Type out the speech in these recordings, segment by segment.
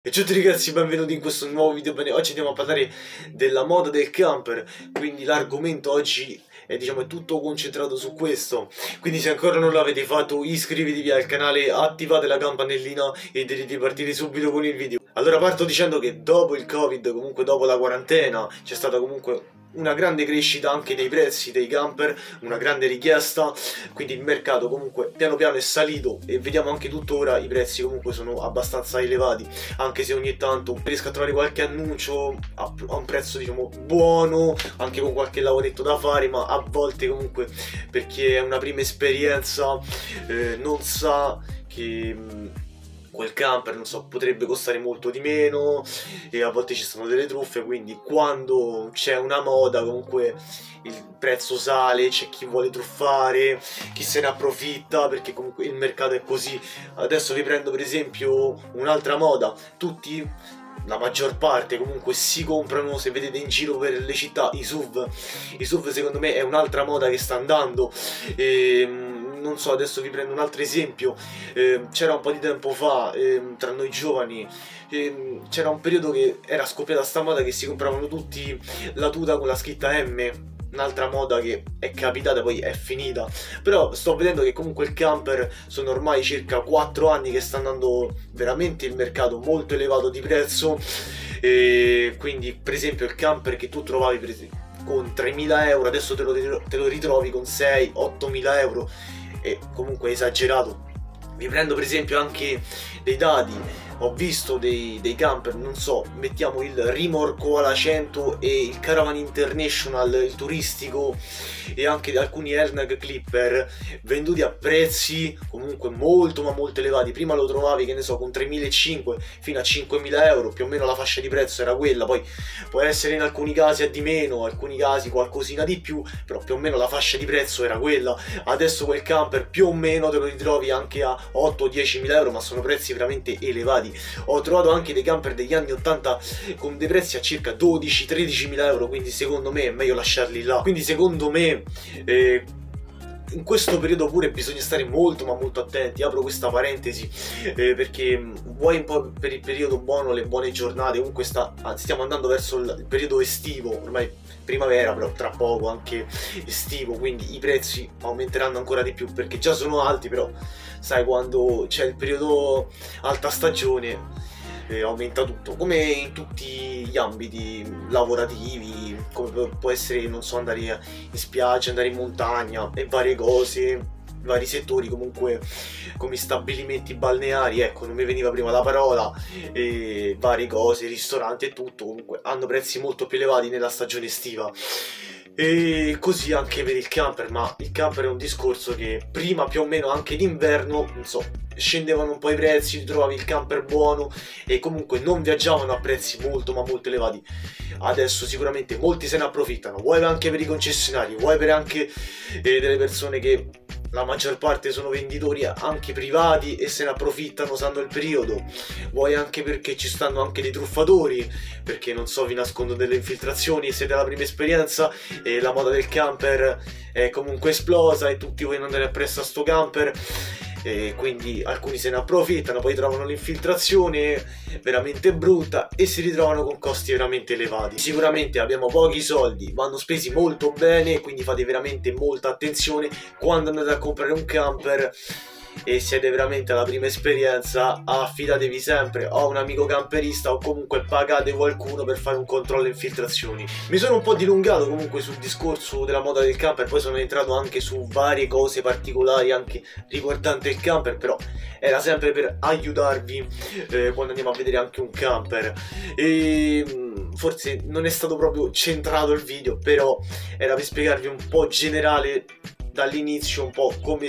E ciao a tutti ragazzi, benvenuti in questo nuovo video. Bene, oggi andiamo a parlare della moda del camper, quindi l'argomento oggi è tutto concentrato su questo. Quindi se ancora non l'avete fatto iscrivetevi al canale, attivate la campanellina e dovete partire subito con il video. Allora parto dicendo che dopo il Covid, comunque dopo la quarantena, c'è stata comunque una grande crescita anche dei prezzi dei camper, una grande richiesta, quindi il mercato comunque piano piano è salito e vediamo anche tuttora i prezzi comunque sono abbastanza elevati, anche se ogni tanto riesco a trovare qualche annuncio a un prezzo buono, anche con qualche lavoretto da fare, ma a volte comunque per chi è una prima esperienza non sa che quel camper, non so, potrebbe costare molto di meno e a volte ci sono delle truffe, quindi quando c'è una moda comunque il prezzo sale, c'è chi vuole truffare, chi se ne approfitta, perché comunque il mercato è così. Adesso vi prendo per esempio un'altra moda, la maggior parte comunque si comprano, se vedete in giro per le città, i SUV. I SUV secondo me è un'altra moda che sta andando non so, adesso vi prendo un altro esempio. C'era un po' di tempo fa, tra noi giovani, c'era un periodo che era scoppiata sta moda che si compravano tutti la tuta con la scritta M, un'altra moda che è capitata poi è finita. Però sto vedendo che comunque il camper sono ormai circa 4 anni che sta andando veramente il mercato molto elevato di prezzo, quindi per esempio il camper che tu trovavi con 3.000 euro adesso te lo ritrovi con 6-8.000 euro, e comunque esagerato. Vi prendo per esempio anche dei dati, ho visto dei camper, non so, mettiamo il Rimorco alla 100 e il Caravan International, il turistico, e anche alcuni Ernag Clipper venduti a prezzi comunque molto ma molto elevati. Prima lo trovavi, che ne so, con 3.500 fino a 5.000 euro, più o meno la fascia di prezzo era quella, poi può essere in alcuni casi a di meno, in alcuni casi qualcosina di più, però più o meno la fascia di prezzo era quella. Adesso quel camper più o meno te lo ritrovi anche a 8-10.000 euro, ma sono prezzi veramente elevati. Ho trovato anche dei camper degli anni 80 con dei prezzi a circa 12-13.000 euro, quindi secondo me è meglio lasciarli là. Quindi secondo me in questo periodo pure bisogna stare molto ma molto attenti. Apro questa parentesi perché vuoi un po' per il periodo buono, le buone giornate, comunque stiamo andando verso il periodo estivo, ormai primavera, però tra poco anche estivo, quindi i prezzi aumenteranno ancora di più perché già sono alti, però sai, quando c'è il periodo alta stagione aumenta tutto, come in tutti gli ambiti lavorativi, come può essere, non so, andare in spiaggia, andare in montagna e varie cose, vari settori comunque come stabilimenti balneari, ecco, non mi veniva prima la parola, e varie cose, ristoranti e tutto, comunque hanno prezzi molto più elevati nella stagione estiva. E così anche per il camper, ma il camper è un discorso che prima più o meno anche d'inverno, non so, scendevano un po' i prezzi, trovavi il camper buono e comunque non viaggiavano a prezzi molto ma molto elevati. Adesso sicuramente molti se ne approfittano, vuoi anche per i concessionari, vuoi per anche delle persone che la maggior parte sono venditori anche privati e se ne approfittano usando il periodo, vuoi anche perché ci stanno anche dei truffatori, perché non so, vi nascondono delle infiltrazioni e siete alla prima esperienza e la moda del camper è comunque esplosa e tutti vogliono andare appresso a sto camper, e quindi alcuni se ne approfittano, poi trovano l'infiltrazione veramente brutta e si ritrovano con costi veramente elevati. Sicuramente abbiamo pochi soldi, vanno spesi molto bene, quindi fate veramente molta attenzione quando andate a comprare un camper e siete veramente alla prima esperienza. Affidatevi sempre a un amico camperista o comunque pagate qualcuno per fare un controllo infiltrazioni. Mi sono un po' dilungato comunque sul discorso della moda del camper, poi sono entrato anche su varie cose particolari anche riguardante il camper, però era sempre per aiutarvi quando andiamo a vedere anche un camper. E forse non è stato proprio centrato il video, però era per spiegarvi un po' generale dall'inizio un po' come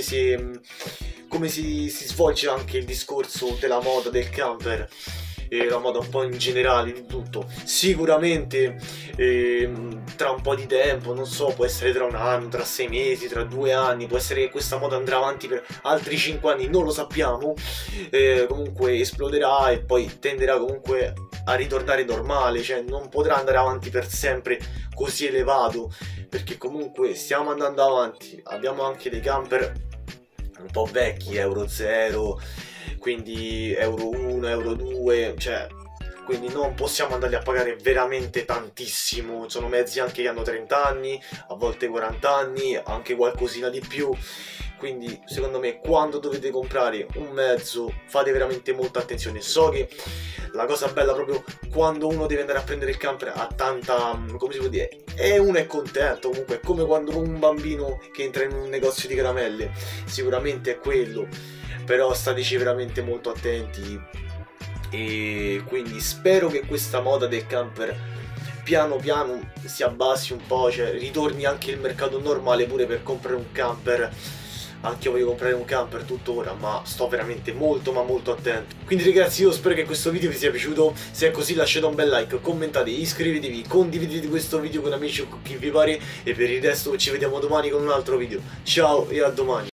si svolge anche il discorso della moda del camper e la moda un po' in generale di tutto. Sicuramente tra un po' di tempo, non so, può essere tra un anno, tra 6 mesi, tra 2 anni, può essere che questa moda andrà avanti per altri 5 anni, non lo sappiamo, comunque esploderà e poi tenderà comunque a ritornare normale, cioè non potrà andare avanti per sempre così elevato, perché comunque stiamo andando avanti, abbiamo anche dei camper un po' vecchi, Euro 0, quindi Euro 1, Euro 2, cioè quindi non possiamo andarli a pagare veramente tantissimo. Sono mezzi anche che hanno 30 anni, a volte 40 anni, anche qualcosina di più. Quindi secondo me quando dovete comprare un mezzo fate veramente molta attenzione. So che la cosa bella proprio quando uno deve andare a prendere il camper ha tanta, come si può dire, e uno è contento. Comunque è come quando un bambino che entra in un negozio di caramelle, sicuramente è quello, però stateci veramente molto attenti. E quindi spero che questa moda del camper piano piano si abbassi un po', cioè ritorni anche il mercato normale pure per comprare un camper. Anche io voglio comprare un camper tuttora, ma sto veramente molto ma molto attento. Quindi ragazzi, io spero che questo video vi sia piaciuto. Se è così lasciate un bel like, commentate, iscrivetevi, condividete questo video con amici o con chi vi pare. E per il resto ci vediamo domani con un altro video. Ciao e a domani.